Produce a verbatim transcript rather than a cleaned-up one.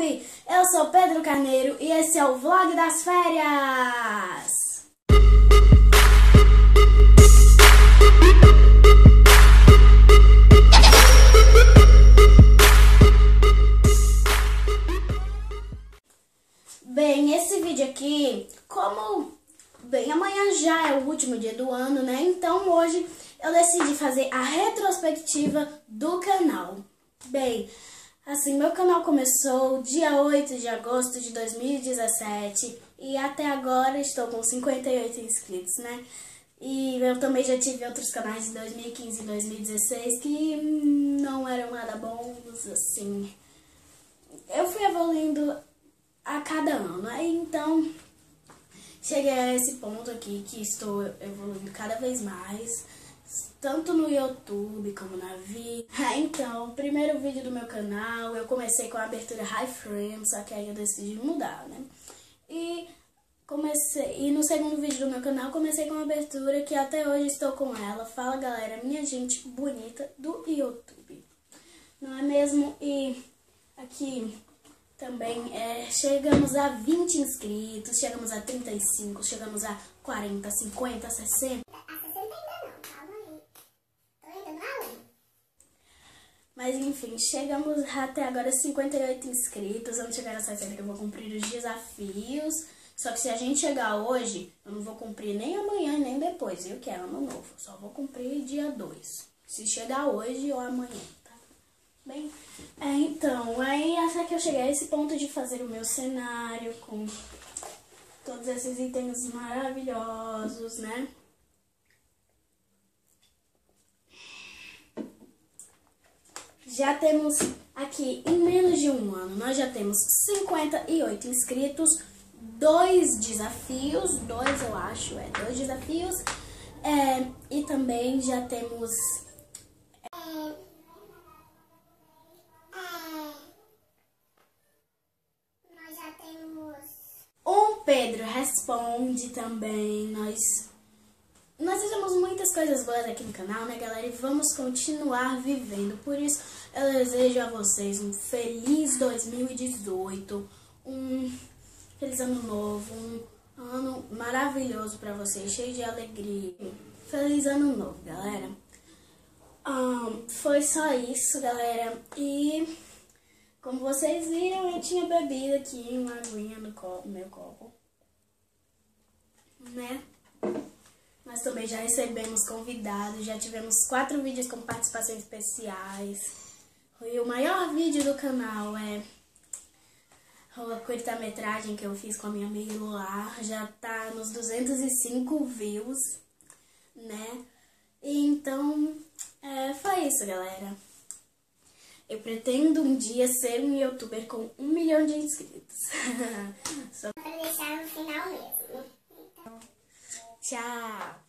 YouTube! Eu sou Pedro Carneiro e esse é o Vlog das Férias! Bem, esse vídeo aqui, como bem, amanhã já é o último dia do ano, né? Então hoje eu decidi fazer a retrospectiva do canal. Bem, assim, meu canal começou dia oito de agosto de dois mil e dezessete e até agora estou com cinquenta e oito inscritos, né? E eu também já tive outros canais de dois mil e quinze e dois mil e dezesseis que hum, não eram nada bons, assim. Eu fui evoluindo a cada ano, aí então cheguei a esse ponto aqui que estou evoluindo cada vez mais, tanto no YouTube como na vida. Então, o primeiro vídeo do meu canal, eu comecei com a abertura Hi Friends, só que aí eu decidi mudar, né? E, comecei, e no segundo vídeo do meu canal, comecei com a abertura que até hoje estou com ela. Fala, galera, minha gente bonita do YouTube. Não é mesmo? E aqui também é, chegamos a vinte inscritos, chegamos a trinta e cinco, chegamos a quarenta, cinquenta, sessenta. Mas enfim, chegamos até agora a cinquenta e oito inscritos. Vamos chegar a sessenta que eu vou cumprir os desafios. Só que se a gente chegar hoje, eu não vou cumprir nem amanhã nem depois, viu? Que é ano novo. Só vou cumprir dia dois. Se chegar hoje ou amanhã, tá? Bem, é, então, aí até que eu cheguei a esse ponto de fazer o meu cenário com todos esses itens maravilhosos, né? Já temos aqui, em menos de um ano, nós já temos cinquenta e oito inscritos, dois desafios, dois eu acho, é, dois desafios, é, e também já temos um Pedro Responde também. Nós, nós fizemos muitas coisas boas aqui no canal, né, galera? E vamos continuar vivendo. Por isso, eu desejo a vocês um feliz dois mil e dezoito, um feliz ano novo, um ano maravilhoso pra vocês, cheio de alegria. Feliz ano novo, galera. Um, foi só isso, galera. E como vocês viram, eu tinha bebido aqui uma aguinha no copo, meu copo, né? Nós também já recebemos convidados, já tivemos quatro vídeos com participações especiais. E o maior vídeo do canal é a curta-metragem que eu fiz com a minha amiga Luar, já tá nos duzentos e cinco views, né? E então, é, foi isso, galera. Eu pretendo um dia ser um youtuber com um milhão de inscritos. Só pra deixar no final mesmo. Então, tchau!